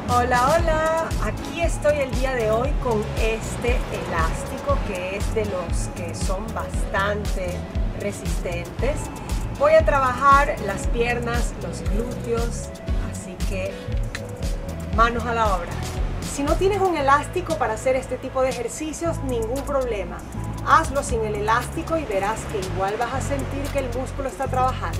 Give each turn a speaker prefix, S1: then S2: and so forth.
S1: Hola, hola, aquí estoy el día de hoy con este elástico que es de los que son bastante resistentes. Voy a trabajar las piernas, los glúteos, así que manos a la obra. Si no tienes un elástico para hacer este tipo de ejercicios, ningún problema. Hazlo sin el elástico y verás que igual vas a sentir que el músculo está trabajando.